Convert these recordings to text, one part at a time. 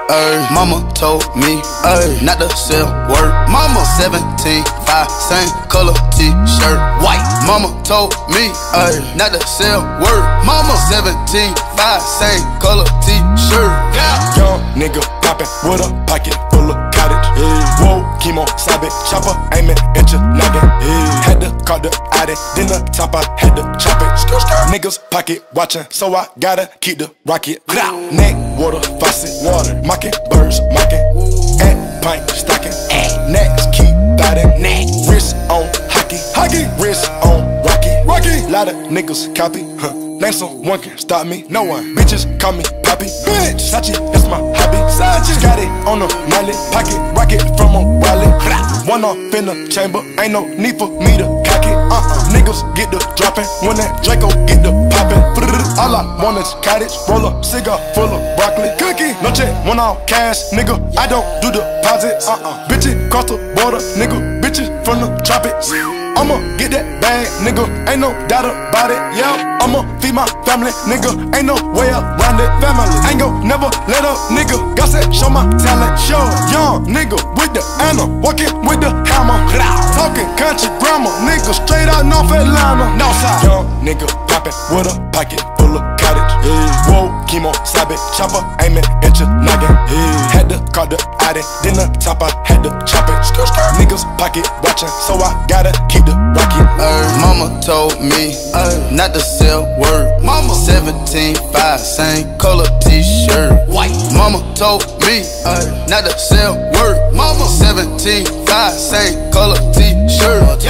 Mama told me, not to sell word. Mama 17, 5, same color t-shirt, white. Mama told me, not to sell word. Mama 17, 5, same color t-shirt. Yeah. Young nigga poppin' with a pocket full of cottage. Whoa, chemo, sabe, chopper aimin' at your noggin. Had to call the Addy, then the top I had to chop it. Niggas pocket watchin', so I gotta keep the rocket. Neck, water, faucet, water, mocking, birds, mocking. At pint, stocking, necks keep biting. Wrist on hockey, wrist on rocky. Lot of niggas copy, name someone can stop me, no one. Bitches call me Poppy, bitch. Sachi, that's my hobby. Got it on the mallet, pocket rocket from a wallet. One off in the chamber, ain't no need for me to cock it. Niggas get the dropping when that Draco get the popping. All I want is cottage, roll up, cigar full of broccoli. Cookie, no check, one off cash, nigga. I don't do deposits. Bitches cross the border, nigga. Bitches from the tropics. I'ma get that bag, nigga, ain't no doubt about it, yeah. I'ma feed my family, nigga, ain't no way around it. Family, ain't gon' never let up, nigga. God said, show my talent, show. Young nigga with the Anna, walking with the hammer. Talking country grammar, nigga, straight out North Atlanta. Northside. Young nigga poppin' with a pocket full of cottage. Whoa, chemo, sabe, chopper aimin' at your noggin. Had to call the Addy, then the top I had to chop it. Niggas pocket watchin', so I gotta keep the rocket. Mama told me not to sell word. Mama 17, 5, same color t-shirt, white. Mama told me not to sell word. Mama 17, 5, same color t-shirt.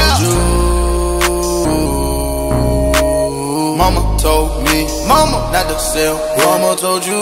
Mama told me, mama not to sell. Mama told you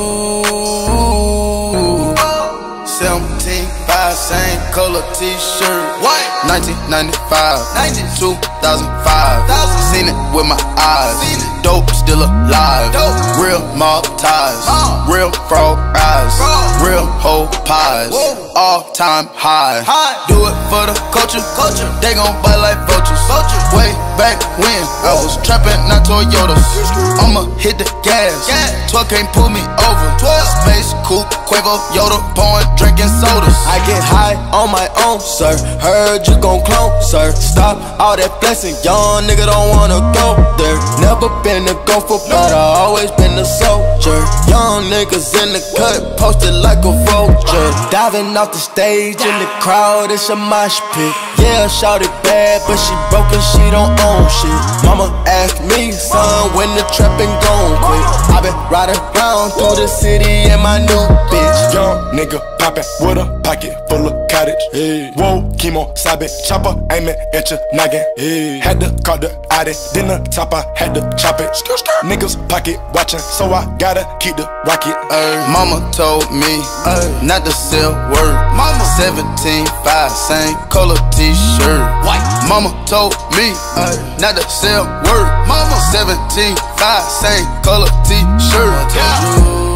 17, 5, same color t-shirt, white. 1995, 2005. Seen it with my eyes. Dope still alive. Real mob ties, real frog eyes, real whole pies. All time high. Do it for the culture. They gon' bite like vultures. Way back when I was trapping, not Toyotas. I'ma hit the gas. 12 can't pull me over. Space coupe, Quavo, Yoda, pouring, drinking sodas. I get high on my own, sir. Heard you gon' clone, sir. Stop all that flexing, young nigga don't wanna go there. Never been a gopher, but I always been a soldier. Young niggas in the cut, posted like a vulture. Diving off the stage in the crowd, it's a mosh pit. Yeah, shout it bad, but she broke and she don't own shit. Mama asked me, son, when the trapping gon' quit. I been riding around through the city in my new bitch. Young nigga poppin' with a pocket full of cottage. Whoa, chemo, sabe, chopper aimin' at your noggin. Had to call the Addy, then the top I had to chop it. Niggas pocket watchin', so I gotta keep the rocket. Mama told me not to sell word. Mama 17, 5, same color t-shirt, white. Mama told me not to sell word. Mama 17, 5, same color t-shirt.